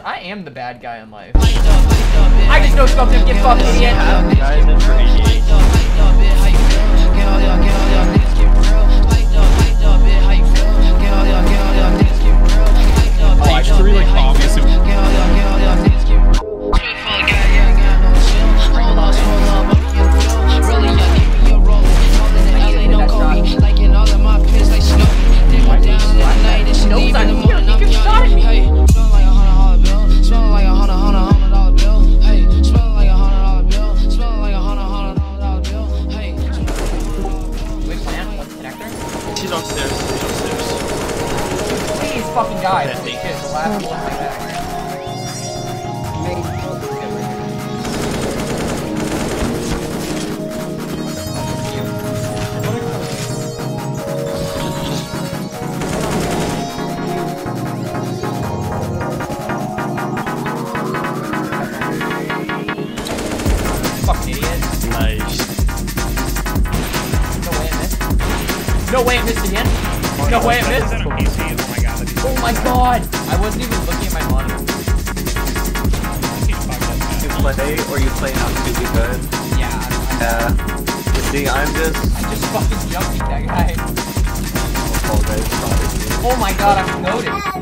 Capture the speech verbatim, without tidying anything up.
I am the bad guy in life. I just no scoped him, get fucked, idiot! Guys in for eighty-eight. Oh, I just really like obvious. She's upstairs. She's upstairs. Please fucking die. Yeah, Holy take shit, it. the last one in my bag. Fucking idiot. Nice. No way I missed again. No way I missed. Oh my god. I wasn't even looking at my monitor. You play or you play not to be good? Yeah. I, Yeah. You see, I'm just... I just fucking jumped that guy. Oh, guys, Oh my god, I'm noticed.